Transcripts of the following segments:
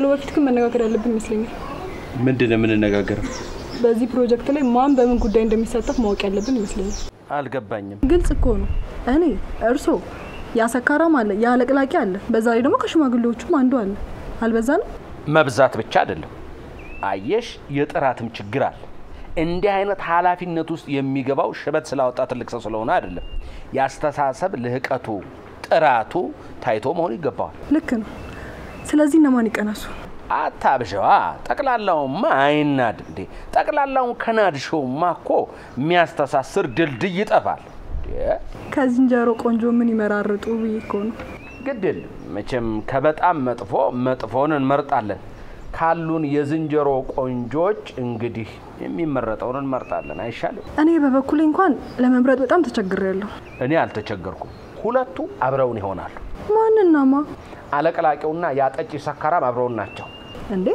ከመደወሉ በፊት ግን መነጋገር ያለብን ይመስለኛል ምንድነው የምንነጋገረው በዚህ ፕሮጀክት ላይ ማን በምን ጉዳይ እንደሚሳተፍ ማወቅ ያለብን ይመስለኛል አልገባኝም ግልጽ እኮ ነው እኔ እርሶ ያሰካራም አለ ያለቅላቂ አለ በዛ ላይ ደግሞ ከሽማግሌዎቹም አንዱ አለ አልበዛንም መብዛት ብቻ አይደለም አየሽ የጥራትም ችግር አለ እንዲህ አይነት ኃላፊነት ውስጥ የሚገባው ሽበት ስላወጣ ትልቅ ሰው ስለሆነ አይደለም ያስተሳሰብ ልህቀቱ ጥራቱ ታይቶ መሆን ይገባዋል ልክ ነው ስለዚህ እነማን ይቀናሱ አታብሸዋ ጠቅላላውማ አይናድ እንዴ ጠቅላላውን ከናድሾውማ እኮ የሚያስተሳስር ድልድይ ይጠፋል ከዝንጀሮ ቆንጆ ምን ይመራርጡ ይኮን ግድል መቼም ከበጣም መጥፎን እንመርጣለን ካሉን የዝንጀሮ ቆንጆች እንግዲህ የሚመረጠውን እንመርጣለን አይሻልም እኔ በበኩሌ እንኳን ለመምረጥ በጣም ተቸግሬያለሁ እኔ አልተቸገርኩም ሁለቱ አብረውን ይሆናሉ ማንናማ አለቀላቂውና ያጠጪ ሰካራም አብረውን ናቸው እንዴ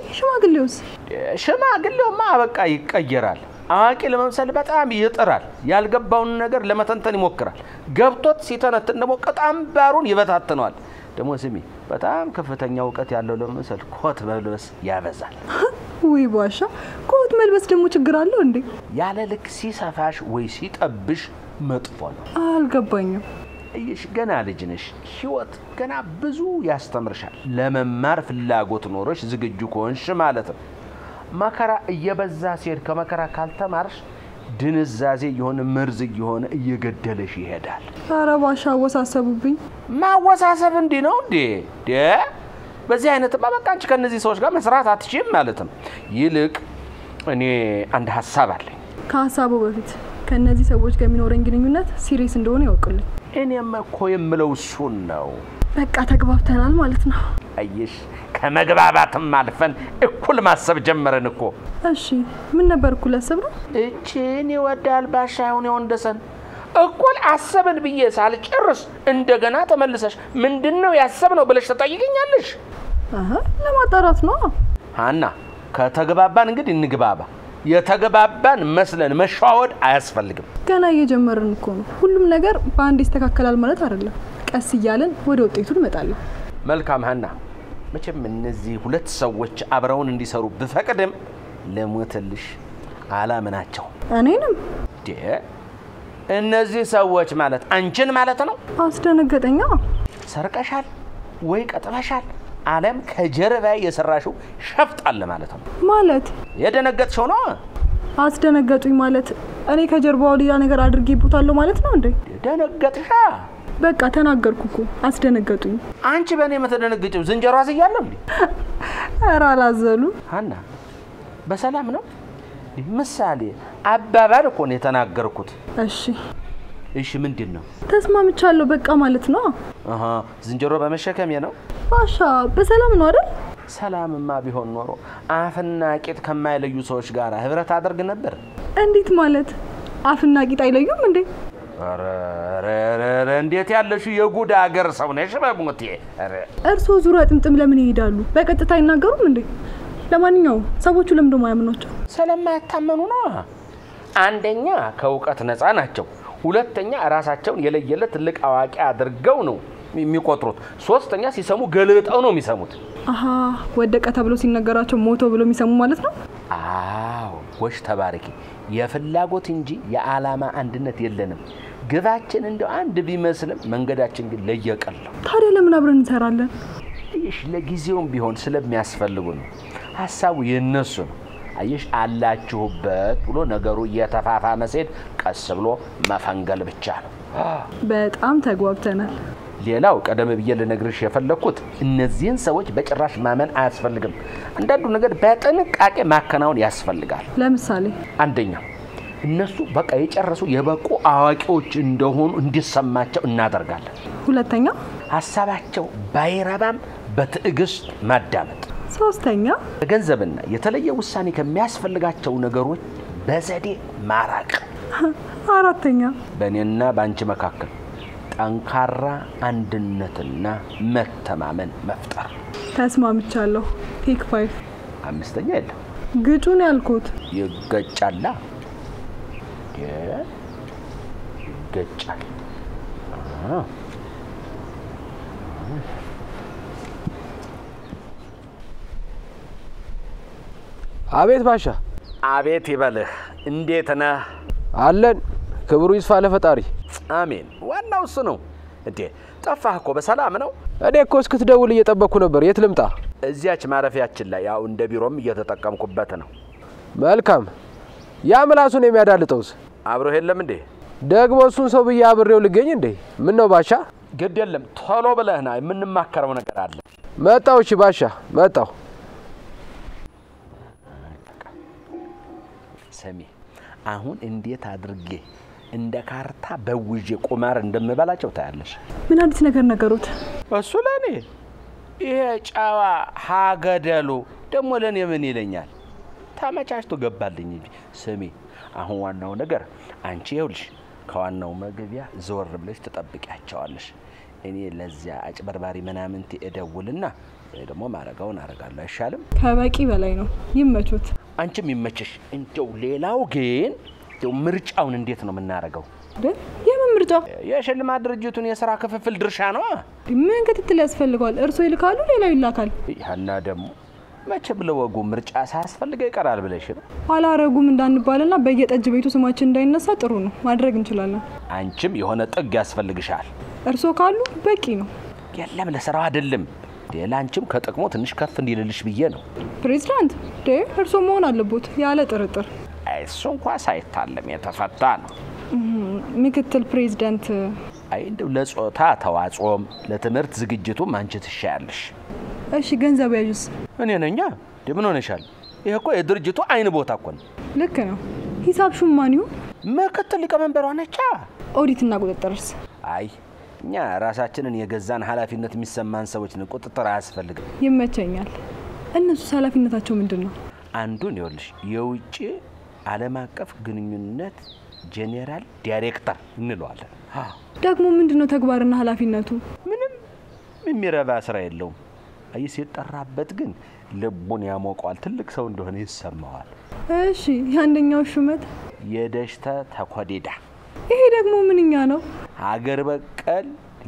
ሽማግሌውማ በቃ ይቀየራል አዋቂ ለመምሰል በጣም ይጥራል ያልገባውን ነገር ለመተንተን ይሞክራል ገብቶት ሲተነተን ደግሞ ቀጣም ባሩን ይበታተናል ደግሞ ስሚ በጣም ከፍተኛ ዕውቀት ያለው ለመምሰል ኮት መልበስ ያበዛል ወይ ባሻ ኮት መልበስ ደግሞ ችግር አለው እንዴ ያለ ልክ ሲሰፋሽ ወይ ሲጠብሽ መጥፎ ነው አልገባኝም እይሽ ገና ልጅ ነሽ ህይወት ገና ብዙ ያስተምርሻል ለመማር ፍላጎት ኖሮሽ ዝግጁ ከሆንሽ ማለት ነው መከራ እየበዛ ሲሄድ ከመከራ ካልተማርሽ ድንዛዜ የሆነ መርዝ የሆነ እየገደለሽ ይሄዳል ኧረ ባሻ ወሳሰቡብኝ ማወሳሰብ እንዴ ነው እንዴ በዚህ አይነት በቃ አንቺ ከነዚህ ሰዎች ጋር መስራት አትችይም ማለት ነው ይልቅ እኔ አንድ ሐሳብ አለኝ ከሐሳቡ በፊት ከነዚህ ሰዎች ጋር የሚኖረን ግንኙነት ሲሪየስ እንደሆነ ያውቁልኝ እኔም እኮ የምለው እሱን ነው በቃ ተግባብተናል ማለት ነው አይሽ ከመግባባትም አልፈን እኩል ማሰብ ጀመረን እኮ እሺ ምን ነበር እኩል አሰብነው እቺን ይወዳል ባሻውን የወንደሰን እኩል አሰብን ብዬ ሳልጨርስ እንደገና ተመልሰሽ ምንድነው ያሰብነው ብለሽ ተጠይቀኛለሽ ለማጣራት ነው ሃና ከተግባባን እንግዲህ እንግባባ የተግባባን መስለን መሻወድ አያስፈልግም ገና እየጀመርን እኮ ነው ሁሉም ነገር በአንድ ይስተካከላል ማለት አይደለም ቀስ ይያለን ወደ ውጤቱ እንመጣለን መልካም ሃና መቼም እነዚህ ሁለት ሰዎች አብረውን እንዲሰሩ በፈቀደም ለሞተልሽ አላመናቸው እኔንም እነዚህ ሰዎች ማለት አንቺን ማለት ነው አስደነገጠኛ ሰርቀሻል ወይ ቀጥፈሻል ዓለም ከጀርባ የሰራሽው ሸፍጣል ማለት ነው ማለት የደነገጥሽው ነው አስደነገጡኝ ማለት እኔ ከጀርባው ሌላ ነገር አድርጌብታለሁ ማለት ነው እንዴ ደነገጥሻ በቃ ተናገርኩ አስደነገጡኝ አንቺ በእኔ መተደነግጭው ዝንጀሮ አስያለሁ እንዴ ኧረ አላዘሉ ሃና በሰላም ነው ምሳሌ አባባል እኮ ነው የተናገርኩት እሺ ምንድነው ተስማምቻለሁ በቃ ማለት ነው ዝንጀሮ በመሸከም ነው ባሻ በሰላም ነው አይደል ሰላምማ ቢሆን ኖሮ አፍና ቂጥ ከማይለዩ ሰዎች ጋር ህብረት አድርግ ነበር እንዴት ማለት አፍና ቂጥ አይለዩም እንዴ ኧረ እንዴት ያለሽ የጉድ አገር ሰው ነሽ በሞቴ እርሶ ዙራ ጥምጥም ለምን ይሄዳሉ በቀጥታ አይናገሩም እንዴ ለማንኛውም ሰዎቹ ለምን ደሞ ያምኗቸው ስለማይታመኑ ነው አንደኛ ከውቀት ነፃ ናቸው ሁለተኛ ራሳቸውን የለየለት ትልቅ አዋቂ አድርገው ነው የሚቆጥሩት ሶስተኛ ሲሰሙ ገልብጠው ነው የሚሰሙት ወደቀ ተብሎ ሲነገራቸው ሞቶ ብሎ የሚሰሙ ማለት ነው አዎ ወሽ ተባረኪ የፍላጎት እንጂ የዓላማ አንድነት የለንም ግባችን እንደው አንድ ቢመስልም መንገዳችን ግን ለየቀል ነው ታዲያ ለምን አብረን እንሰራለን እሺ ለጊዜውም ቢሆን ስለሚያስፈልጉ ነው ሐሳቡ የነሱ ነው አይሽ አላችሁበት ብሎ ነገሩ እየተፋፋመ ሲሄድ ቀስ ብሎ መፈንገል ብቻ ነው በጣም ተጓብተናል ሌላው ቀደም ብዬ ለነግርሽ የፈለኩት እነዚህን ሰዎች በጭራሽ ማመን አያስፈልግም አንዳንዱ ነገር በጥንቃቄ ማከናወን ያስፈልጋል ለምሳሌ አንደኛ እነሱ በቃ የጨረሱ የበቁ አዋቂዎች እንደሆኑ እንዲሰማቸው እናደርጋለን ሁለተኛ ሐሳባቸው ባይረባም በትዕግስት ማዳመጥ ሶስተኛ ገንዘብና የተለየ ውሳኔ ከሚያስፈልጋቸው ነገሮች በዘዴ ማራቅ አራተኛ በእኔና ባንቺ መካከል ጠንካራ አንድነትና መተማመን መፍጠር ተስማምቻለሁ ቴክ 5 አምስተኛ የለም ግጩን ያልኩት ይገጫላ ይገጫል አቤት ባሻ። አቤት ይበልህ። እንዴት ነህ? አለን ክብሩ ይስፋ ለፈጣሪ። አሜን። ዋናው እሱ ነው። እንዴ ጠፋህ እኮ በሰላም ነው? እኔ እኮ እስክትደውል እየጠበቅኩ ነበር። የት ልምጣ? እዚያች ማረፊያችን ላይ ያው እንደ ቢሮም እየተጠቀምኩበት ነው። መልካም። ያ ምላሱን የሚያዳልጠውስ አብሮ የለም እንዴ? ደግሞ እሱን ሰው ብዬ አብሬው ልገኝ እንዴ? ምን ነው ባሻ? ግድ የለም ቶሎ ብለህና የምንማከረው ነገር አለ። መጣው። እሺ ባሻ መጣው። ሰሚ አሁን እንዴት አድርጌ እንደ ካርታ በውጄ ቁማር እንደምበላቸው ታያለሽ። ምን አዲስ ነገር ነገሩት? እሱ ለኔ ይሄ ጫዋ ሀገደሉ ደግሞ ለኔ ምን ይለኛል? ተመቻችቶ ገባልኝ እንጂ። ስሚ አሁን ዋናው ነገር አንቺ ይኸውልሽ ከዋናው መግቢያ ዘወር ብለሽ ተጠብቂያቸዋለሽ። እኔ ለዚያ አጭበርባሪ ምናምንት እደውልና ደግሞ ማረጋውን አረጋለሁ። አይሻልም? ከበቂ በላይ ነው። ይመቹት። አንቺም ይመችሽ። እንደው ሌላው ግን ምርጫውን እንዴት ነው የምናረጋው? የምን ምርጫ? የሽልማት ድርጅቱን የሥራ ክፍፍል ድርሻ ነው። ምን ክትትል ያስፈልጋል? እርሶ ይልካሉ፣ ሌላው ይላካል። ያና ደግሞ መቼም ለወጉ ምርጫ ሳያስፈልገው ይቀራል ብለሽ ነው? አላረጉም እንዳንባልና በየጠጅ ቤቱ ስማችን እንዳይነሳ ጥሩ ነው። ማድረግ እንችላለን። አንቺም የሆነ ጥግ ያስፈልግሻል። እርሶ ካሉ በቂ ነው። የለም ለሥራው አይደለም። ሌላንቺም ከጥቅሙ ትንሽ ከፍ እንዲልልሽ ብዬ ነው። ፕሬዝዳንት እርሶ መሆን አለቦት ያለ ጥርጥር። እሱ እንኳን ሳይታለም የተፈታ ነው። ምክትል ፕሬዝዳንት እንደው ለጾታ ተዋጽኦም ለትምህርት ዝግጅቱም አንቺ ትሻያለሽ። እሺ ገንዘብ ያዩስ? እኔ ነኛ። ምን ሆነሻል? ይሄ እኮ የድርጅቱ አይን ቦታ እኮ ነው። ልክ ነው። ሂሳብ ሹማኒው ምክትል ሊቀመንበሯ ነች። ኦዲትና ቁጥጥርስ? እኛ ራሳችንን የገዛን ኃላፊነት የሚሰማን ሰዎች ነን። ቁጥጥር አያስፈልግም። ይመቸኛል። እነሱ ኃላፊነታቸው ምንድነው? አንዱን ይኸውልሽ የውጪ ዓለም አቀፍ ግንኙነት ጄኔራል ዳይሬክተር እንለዋለን። ደግሞ ምንድነው ተግባርና ኃላፊነቱ? ምንም የሚረባ ስራ የለውም። ሲጠራበት ግን ልቡን ያሞቀዋል። ትልቅ ሰው እንደሆነ ይሰማዋል። እሺ ያንደኛው ሹመት የደሽተ ተኮዲዳ። ይሄ ደግሞ ምንኛ ነው? ሀገር በቀል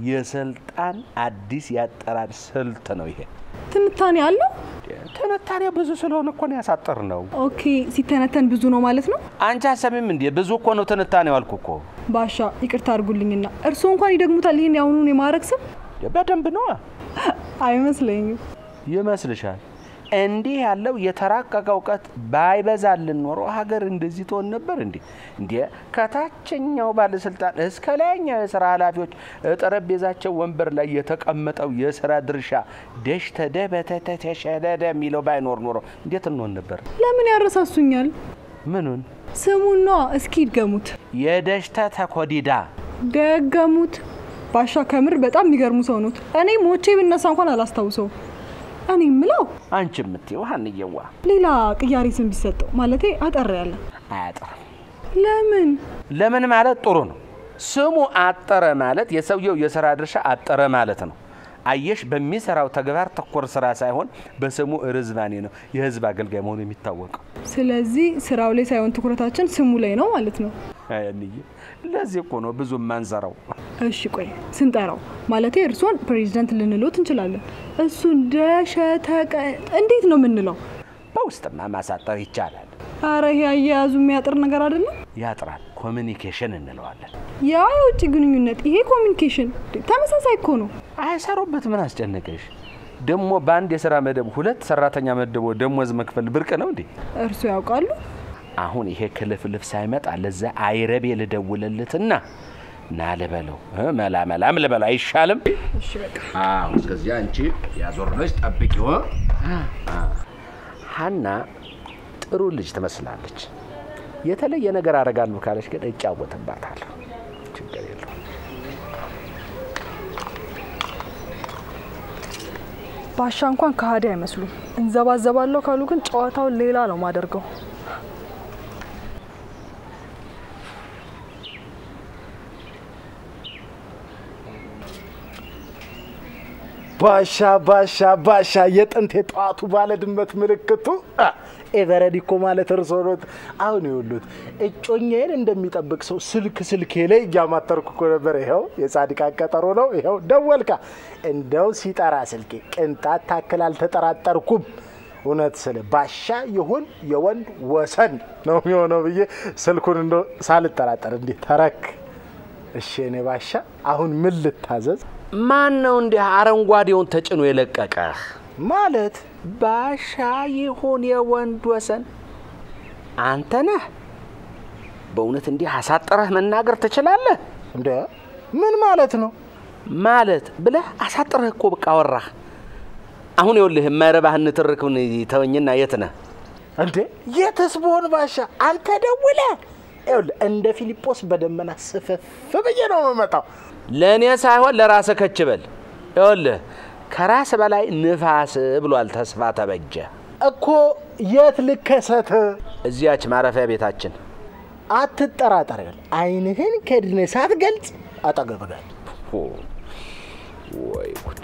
የስልጣን አዲስ ያጠራር ስልት ነው። ይሄ ትንታኔ አለው? ትንታኔ ብዙ ስለሆነ እኮ ነው ያሳጠር ነው። ኦኬ ሲተነተን ብዙ ነው ማለት ነው? አንቺ አሰሚም እንዴ? ብዙ እኮ ነው ትንታኔው አልኩ እኮ። ባሻ ይቅርታ አድርጉልኝና እርሶ እንኳን ይደግሙታል ይሄን ያውኑን የማረክ ስም? በደንብ ነው። አይመስለኝም። ይመስልሻል? እንዲህ ያለው የተራቀቀ ዕውቀት ባይበዛልን ኖሮ ሀገር እንደዚህ ትሆን ነበር እንዴ? ከታችኛው ባለስልጣን እስከ ላይኛው የሥራ ኃላፊዎች ጠረጴዛቸው ወንበር ላይ የተቀመጠው የሥራ ድርሻ ደሽተደ በተተሸደደ የሚለው ባይኖር ኖሮ እንዴት እንሆን ነበር? ለምን ያረሳሱኛል? ምኑን? ስሙን ነው። እስኪ ይድገሙት። የደሽተ ተኮዲዳ። ደገሙት። ባሻ ከምር በጣም የሚገርሙ ሰው ነው። እኔ ሞቼ ብነሳ እንኳን አላስታውሰው። እኔ ምለው አንቺ ምትይው ሀንየዋ ሌላ ቅያሪ ስም ቢሰጠው ማለቴ አጠር ያለ። አያጠርም። ለምን ማለት ጥሩ ነው። ስሙ አጠረ ማለት የሰውየው የሥራ ድርሻ አጠረ ማለት ነው። አየሽ በሚሰራው ተግባር ተኮር ስራ ሳይሆን በስሙ ርዝባኔ ነው የህዝብ አገልጋይ መሆኑ የሚታወቀው። ስለዚህ ስራው ላይ ሳይሆን ትኩረታችን ስሙ ላይ ነው ማለት ነው። አይንዬ ለዚህ እኮ ነው ብዙ ማንዘራው። እሺ ቆይ ስንጠራው ማለቴ እርሶን ፕሬዝዳንት ልንሎት እንችላለን። እሱን ደሸተቀ እንዴት ነው የምንለው? በውስጥማ ማሳጠር ይቻላል። አረ ይሄ አያያዙ የሚያጥር ነገር አይደለም። ያጥራል። ኮሚኒኬሽን እንለዋለን። ያ የውጭ ግንኙነት ይሄ ኮሚኒኬሽን ተመሳሳይ እኮ ነው። አይሰሩበት ምን አስጨነቀሽ? ደሞ ባንድ የሥራ መደብ ሁለት ሰራተኛ መደቦ ደሞዝ መክፈል ብርቅ ነው እንዴ? እርሱ ያውቃሉ? አሁን ይሄ ክልፍልፍ ሳይመጣ ለዛ አይረቤ ልደውልለትና ናለበለው መላመላም ልበለው አይሻልም? እሺ በቃ እስከዚያ አንቺ ያዞርነሽ ጠብቂው። ሀና ጥሩ ልጅ ትመስላለች። የተለየ ነገር አረጋለሁ ካለሽ ግን እጫወትባታለሁ። ችግር የለውም። ባሻ እንኳን ከሃዲ አይመስሉም። እንዘባዘባለሁ ካሉ ግን ጨዋታው ሌላ ነው ማደርገው። ባሻ የጥንት የጧቱ ባለ ድመት ምልክቱ ኤቨረዲኮ ማለት እርሶ ኖት። አሁን ይኸውልዎት እጮኛዬን እንደሚጠብቅ ሰው ስልኬ ላይ እያማተርኩ እኮ ነበር። ይኸው የጻድቃን ቀጠሮ ነው። ይኸው ደወልካ። እንደው ሲጠራ ስልኬ ቅንጣት ታክል አልተጠራጠርኩም። እውነት ስለ ባሻ ይሁን የወንድ ወሰን ነው የሚሆነው ብዬ ስልኩን እንደው ሳልጠራጠር እንዴ ተረክ። እሺ እኔ ባሻ አሁን ምን ልታዘዝ? ማን ነው እንደ አረንጓዴውን ተጭኖ የለቀቀ? ማለት ባሻ ይሁን የወንድ ወሰን አንተ ነህ? በእውነት እንዲህ አሳጥረህ መናገር ትችላለህ እንዴ? ምን ማለት ነው? ማለት ብለህ አሳጥረህ እኮ በቃ ወራህ። አሁን ይኸውልህ የማይረባህን ትርክውን ተወኝና የት ነህ እንዴ? የትስ ብሆን ባሻ አንተ ደውለህ ይኸውልህ እንደ ፊሊጶስ በደመና ስፈፍ ብዬ ነው የምመጣው። ለእኔ ሳይሆን ለራስህ ከችበል። ይኸውልህ ከራስ በላይ ንፋስ ብሏል ተስፋ ተበጀ እኮ። የት ልከሰት? እዚያች ማረፊያ ቤታችን። አትጠራጠር። አይንህን ከድነህ ሳትገልጽ አጠገብህ ጋር ወይ ጉድ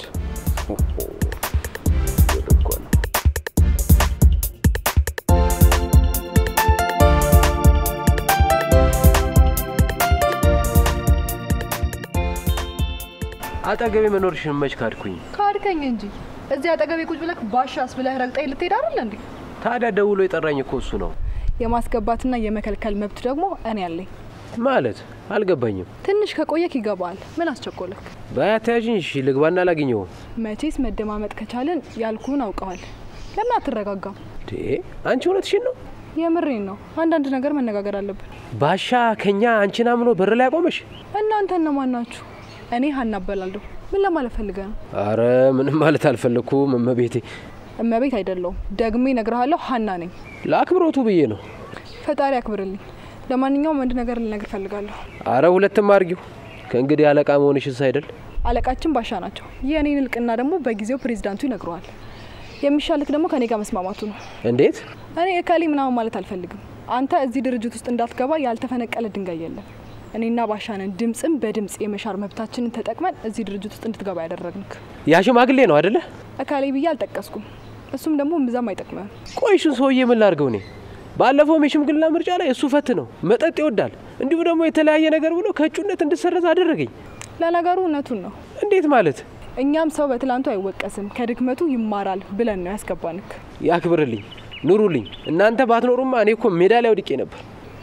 አጠገቤ መኖርሽን መች ካድኩኝ? ካድከኝ እንጂ እዚህ አጠገቤ ቁጭ ብለህ ባሻስ ብለህ ረግጠኝ ልትሄድ አይደል እንዴ? ታዲያ ደውሎ የጠራኝ እኮ እሱ ነው። የማስገባትና የመከልከል መብት ደግሞ እኔ አለኝ። ማለት አልገባኝም። ትንሽ ከቆየክ ይገባል። ምን አስቸኮለክ? ባያታጅኝ እሺ ልግባና ላግኘው። መቼስ መደማመጥ ከቻለን ያልኩን አውቀዋል። ለምን አትረጋጋም? አንቺ እውነትሽን ነው? የምሬን ነው። አንዳንድ ነገር መነጋገር አለብን። ባሻ ከኛ አንቺን አምኖ በር ላይ ቆመሽ? እናንተ እነማን ናችሁ? እኔ ሀና እባላለሁ። ምን ለማለት ፈልገህ ነው? አረ ምንም ማለት አልፈለኩም እመቤቴ። እመቤት አይደለሁም። ደግሜ እነግርሃለሁ ሀና ነኝ። ለአክብሮቱ ብዬ ነው። ፈጣሪ አክብርልኝ። ለማንኛውም አንድ ነገር ልነግር ፈልጋለሁ። አረ ሁለትም አርጊው። ከእንግዲህ አለቃ መሆንሽስ አይደል? አለቃችን ባሻ ናቸው። የኔን ልቅና ደግሞ በጊዜው ፕሬዝዳንቱ ይነግረዋል። የሚሻልክ ደግሞ ከኔ ጋር መስማማቱ ነው። እንዴት? እኔ እካሊ ምናምን ማለት አልፈልግም። አንተ እዚህ ድርጅት ውስጥ እንዳትገባ ያልተፈነቀለ ድንጋይ የለም። እኔና ባሻንን ድምጽም በድምጽ የመሻር መብታችንን ተጠቅመን እዚህ ድርጅት ውስጥ እንድትገባ ያደረግንክ። ያ ሽማግሌ ነው አይደለ? እካሊ ብዬ አልጠቀስኩም። እሱም ደግሞ እምብዛም አይጠቅመም። ቆይ እሱን ሰውዬ ምን ላድርገው እኔ? ባለፈው የሽምግልና ምርጫ ላይ እሱ ፈት ነው፣ መጠጥ ይወዳል፣ እንዲሁ ደግሞ የተለያየ ነገር ብሎ ከእጩነት እንድሰረዝ አደረገኝ። ለነገሩ እውነቱን ነው። እንዴት ማለት? እኛም ሰው በትላንቱ አይወቀስም ከድክመቱ ይማራል ብለን ነው ያስገባንክ። ያክብርልኝ፣ ኑሩልኝ። እናንተ ባትኖሩማ እኔ እኮ ሜዳ ላይ ወድቄ ነበር።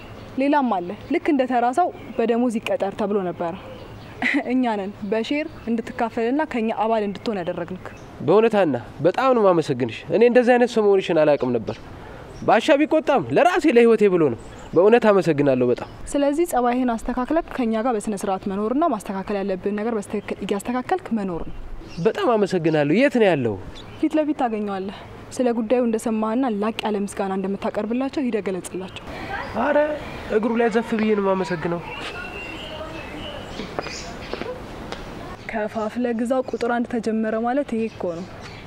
ሌላም አለ። ልክ እንደ ተራሳው በደሞዝ ይቀጠር ተብሎ ነበር። እኛ ነን በሼር እንድትካፈልና ከኛ አባል እንድትሆን ያደረግንክ። በእውነት ሀና በጣም ነው ማመሰግንሽ። እኔ እንደዚህ አይነት ሰው መሆንሽን አላውቅም ነበር። ባሻ ቢቆጣም ለራሴ ለህይወቴ ብሎ ነው። በእውነት አመሰግናለሁ በጣም። ስለዚህ ጸባይህን አስተካክለክ ከኛ ጋር በስነ ስርዓት መኖርና ማስተካከል ያለብን ነገር በስተክክል እያስተካከልክ መኖር ነው። በጣም አመሰግናለሁ። የት ነው ያለው? ፊት ለፊት ታገኘዋለህ። ስለ ጉዳዩ እንደሰማህና ላቅ ያለ ምስጋና እንደምታቀርብላቸው ሂደህ ገለጽላቸው። አረ እግሩ ላይ ዘፍ ብዬ ነው ማመሰግነው። ከፋፍለ ግዛው ቁጥር 1 ተጀመረ ማለት ይሄ እኮ ነው።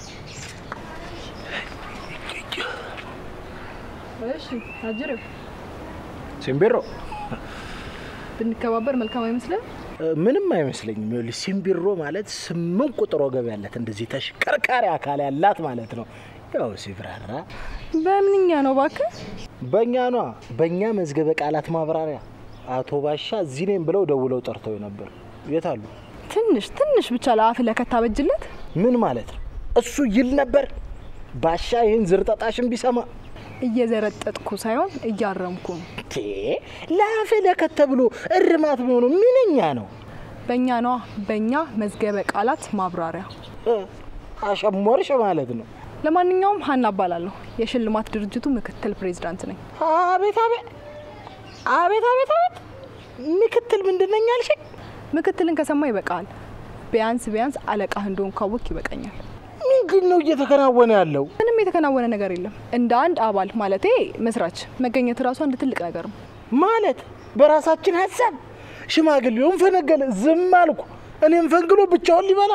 እሺ አጅሬው ሲምቢሮ ብንከባበር መልካም አይመስልም? ምንም አይመስለኝም። ይኸውልሽ ሲምቢሮ ማለት 8 ቁጥር ወገብ ያላት እንደዚህ ተሽከርካሪ አካል ያላት ማለት ነው። ያው ሲብራራ በምንኛ ነው እባክህ? በእኛ ነው። በእኛ መዝገበ ቃላት ማብራሪያ አቶ ባሻ እዚህ ነኝ ብለው ደውለው ጠርተው ነበር። የት አሉ? ትንሽ ብቻ ለአፍ ለከታበጅለት ምን ማለት ነው? እሱ ይል ነበር ባሻ ይሄን ዝርጠጣሽን ቢሰማ። እየዘረጠጥኩ ሳይሆን እያረምኩ ነው። ለአፍ ለከተብሎ እርማት ቢሆኑ ምንኛ ነው? በእኛ ነው። በእኛ መዝገበ ቃላት ማብራሪያ አሸሞርሽ ማለት ነው። ለማንኛውም ሀና እባላለሁ። የሽልማት ድርጅቱ ምክትል ፕሬዝዳንት ነኝ። አቤት አቤት አቤት አቤት አቤት! ምክትል ምንድነኝ አልሽኝ? ምክትልን ከሰማ ይበቃል። ቢያንስ አለቃህ እንደሆን ካወቅ ይበቃኛል። ምንድነው እየተከናወነ ያለው? ምንም የተከናወነ ነገር የለም። እንደ አንድ አባል ማለቴ መስራች መገኘት ራሱ አንድ ትልቅ ነገር ነው። ማለት በራሳችን ሀሳብ ሽማግሌውን ፈነገለ ዝም አልኩ። እኔም ፈንግሎ ብቻውን ሊበላ።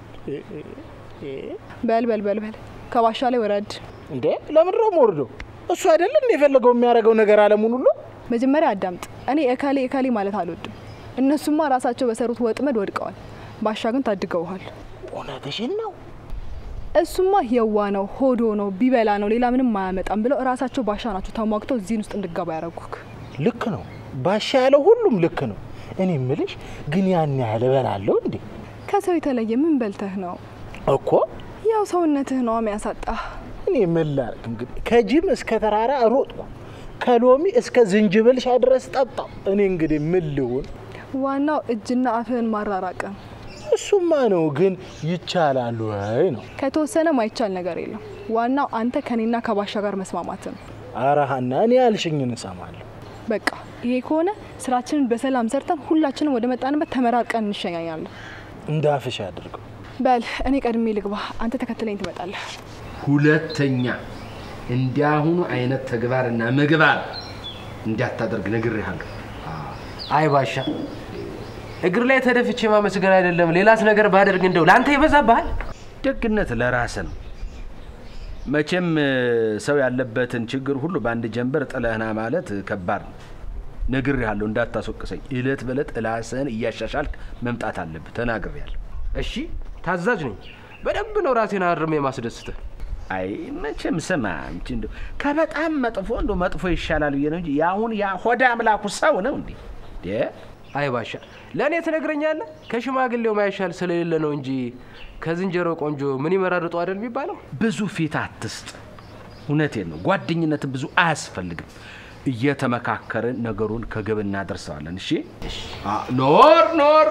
በል ከባሻ ላይ ወረድ። እንዴ ለምን ነው ወርዶ? እሱ አይደለም እንደ የፈለገው የሚያደርገው ነገር አለሙን ሁሉ። መጀመሪያ አዳምጥ። እኔ እካሌ ማለት አልወድም። እነሱማ ራሳቸው በሰሩት ወጥመድ ወድቀዋል። ባሻ ግን ታድገውሃል። እውነትሽን ነው። እሱማ የዋ ነው፣ ሆዶ ነው፣ ቢበላ ነው፣ ሌላ ምንም ማያመጣም ብለው ራሳቸው ባሻ ናቸው ተሟግተው እዚህ ውስጥ እንድገባ ያደረጉክ። ልክ ነው። ባሻ ያለው ሁሉም ልክ ነው። እኔ ምልሽ ግን ያን ያህል እበላለሁ እንዴ? ከሰው የተለየ ምን በልተህ ነው? እኮ ያው ሰውነትህ ነው የሚያሳጣህ። እኔ ምን ላድርግ እንግዲህ ከጂም እስከ ተራራ ሮጥኩ ከሎሚ እስከ ዝንጅብል ሻይ ድረስ ጠጣሁ እኔ እንግዲህ ምን ልሁን ዋናው እጅና አፍህን ማራራቅ እሱማ ነው ግን ይቻላል ወይ ነው ከተወሰነ ማይቻል ነገር የለም ዋናው አንተ ከኔና ከባሻ ጋር መስማማት ነው አራሃና እኔ ያልሽኝን እሰማለሁ በቃ ይሄ ከሆነ ስራችንን በሰላም ሰርተን ሁላችንም ወደ መጣንበት ተመራርቀን እንሸኛኛለን እንዳፍሽ አድርገው በል እኔ ቀድሜ ልግባ አንተ ተከትለኝ ትመጣለህ ሁለተኛ እንዲያሁኑ አይነት ተግባርና ምግባር እንዳታደርግ ነግሬሃለሁ አይ ባሻ እግር ላይ ተደፍቼ ማመስገን አይደለም ሌላስ ነገር ባደርግ እንደው ላንተ ይበዛብሃል ደግነት ለራስ ነው መቼም ሰው ያለበትን ችግር ሁሉ ባንድ ጀንበር ጥለህና ማለት ከባድ ነው ነግሬሃለሁ እንዳታስወቅሰኝ እለት በለት ራስህን እያሻሻልክ መምጣት አለብህ ተናግሬያለሁ እሺ ታዛዥ ነኝ በደንብ ነው ራሴን አርሜ ማስደስተህ አይ መቼም ስማ እንዴ ከበጣም መጥፎ ይሻላል ብዬ ነው እንጂ ያሁን ያ ሆዳ አምላኩ ሰው ነው እንዴ አይ ባሻ ለኔ ትነግረኛለህ ከሽማግሌው ማይሻል ስለሌለ ነው እንጂ ከዝንጀሮ ቆንጆ ምን ይመራርጡ አይደል የሚባለው ብዙ ፊት አትስጥ እውነቴን ነው ጓደኝነት ብዙ አያስፈልግም እየተመካከረን ነገሩን ከግብ እናደርሰዋለን እሺ ኖር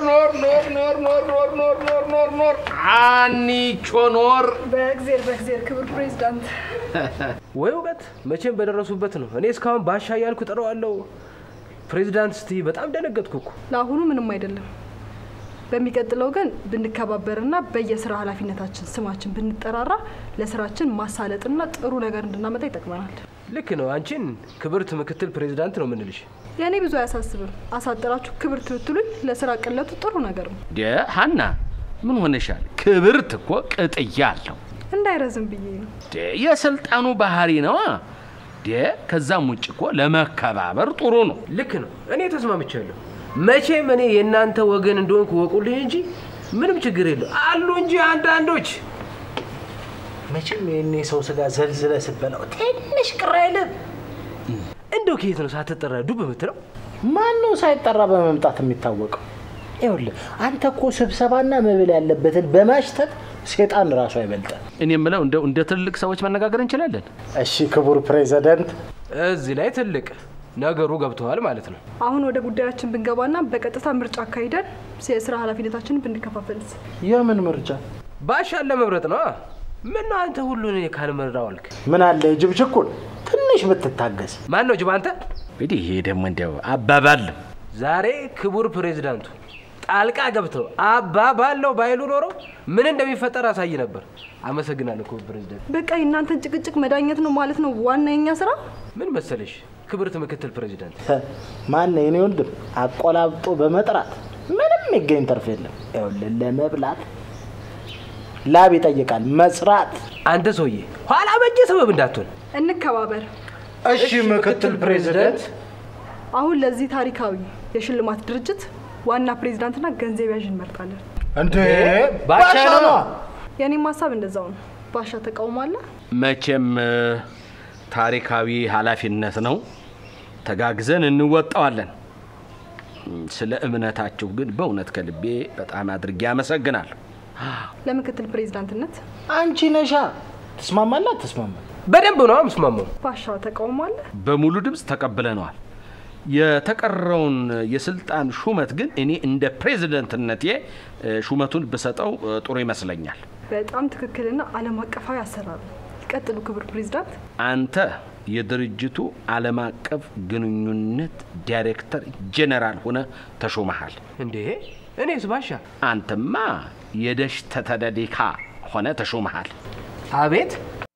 አንቺ ኖር በእግዚአብሔር ክብር ፕሬዝዳንት ወይ ወገት መቼም በደረሱበት ነው እኔ እስካሁን ባሻ ያልኩ ጠራዋለሁ ፕሬዝዳንት ስቲ በጣም ደነገጥኩ እኮ ለአሁኑ ምንም አይደለም በሚቀጥለው ግን ብንከባበርና በየስራ ኃላፊነታችን ስማችን ብንጠራራ ለስራችን ማሳለጥና ጥሩ ነገር እንድናመጣ ይጠቅመናል ልክ ነው አንቺን ክብርት ምክትል ፕሬዝዳንት ነው ምንልሽ የኔ ብዙ ያሳስብም አሳጥራችሁ ክብርት ብትሉኝ ለስራ ቅለቱ ጥሩ ነገር ነው ሃና ምን ሆነሻል ክብርት እኮ ቅጥያ አለው እንዳይረዝም ብዬ ነው የስልጣኑ ባህሪ ነው ከዛም ውጭ እኮ ለመከባበር ጥሩ ነው ልክ ነው እኔ ተስማምቻለሁ መቼም እኔ የናንተ ወገን እንደሆንኩ ወቁልኝ እንጂ ምንም ችግር የለው አሉ እንጂ አንዳንዶች መቼም የኔ ሰው ስጋ ዘልዝለ ስበላው ትንሽ ቅራይልም እንደው ከየት ነው ሳትጠራ ዱብ የምትለው ማን ነው ሳይጠራ በመምጣት የሚታወቀው ይኸውልህ አንተ እኮ ስብሰባና መብል ያለበትን በማሽተት ሴጣን ራሱ አይበልጣል እኔ የምለው እንደ ትልቅ ሰዎች መነጋገር እንችላለን እሺ ክቡር ፕሬዝዳንት እዚህ ላይ ትልቅ ነገሩ ገብቷል ማለት ነው አሁን ወደ ጉዳያችን ብንገባና በቀጥታ ምርጫ አካሂደን የስራ ኃላፊነታችንን ብንከፋፈልስ የምን ምርጫ ባሻን ለመምረጥ ነው ምን ነው አንተ ሁሉን ካልመራው አልክ ምን አለ ጅብ ችኩል ትንሽ ብትታገስ ማን ነው ጅብ አንተ እንግዲህ ይሄ ደግሞ እንደው አባባል ዛሬ ክቡር ፕሬዝዳንቱ ጣልቃ ገብተው አባባለው ባይሉ ኖሮ ምን እንደሚፈጠር አሳይ ነበር አመሰግናለሁ ክቡር ፕሬዝዳንት በቃ እናንተ ጭቅጭቅ መዳኘት ነው ማለት ነው ዋናኛ ስራ ምን መሰለሽ ክብርት ምክትል ፕሬዝዳንት ማን የኔ ወንድም አቆላብጦ በመጥራት ምንም ይገኝ ተርፍ የለም ይኸውልህ ለመብላት ላብ ይጠይቃል መስራት አንተ ሰውዬ ኋላ በእጄ ሰበብ እንዳትሆን እንከባበር እሺ ምክትል ፕሬዝዳንት አሁን ለዚህ ታሪካዊ የሽልማት ድርጅት ዋና ፕሬዝዳንትና ገንዘብ ያዥ እንመርጣለን እንዴ ባሻ ነው የኔም ሐሳብ እንደዛው ነው ባሻ ተቃውሟል መቼም ታሪካዊ ኃላፊነት ነው ተጋግዘን እንወጣዋለን ስለ እምነታችሁ ግን በእውነት ከልቤ በጣም አድርጌ አመሰግናለሁ ለምክትል ፕሬዝዳንትነት አንቺ ነሻ ተስማማላ ተስማማ በደንብ ነው አምስማማው ባሻ ተቃውሟል በሙሉ ድምጽ ተቀብለናል የተቀረውን የስልጣን ሹመት ግን እኔ እንደ ፕሬዝዳንትነቴ ሹመቱን በሰጠው ጥሩ ይመስለኛል በጣም ትክክልና ዓለም አቀፋዊ አሰራር ቀጥሉ ክብር ፕሬዝዳንት አንተ የድርጅቱ ዓለም አቀፍ ግንኙነት ዳይሬክተር ጄኔራል ሆነ ተሾመሃል እንዴ እኔስ ባሻ አንተማ የደሽ ተተደዲካ ሆነ ተሾመሃል አቤት